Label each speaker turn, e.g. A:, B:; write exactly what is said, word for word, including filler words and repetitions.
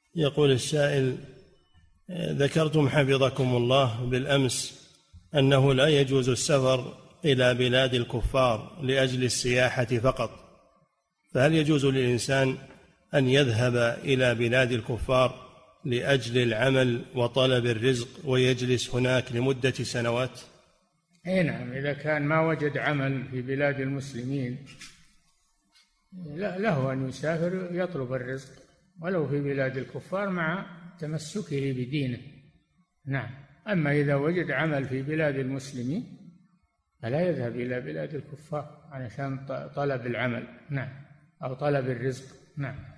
A: يقول السائل: ذكرتم حفظكم الله بالأمس أنه لا يجوز السفر إلى بلاد الكفار لأجل السياحة فقط، فهل يجوز للإنسان أن يذهب إلى بلاد الكفار لأجل العمل وطلب الرزق ويجلس هناك لمدة سنوات؟
B: أي نعم، إذا كان ما وجد عمل في بلاد المسلمين له أن يسافر يطلب الرزق ولو في بلاد الكفار مع تمسكه بدينه. نعم. أما إذا وجد عمل في بلاد المسلمين فلا يذهب إلى بلاد الكفار علشان طلب العمل، نعم، أو طلب الرزق. نعم.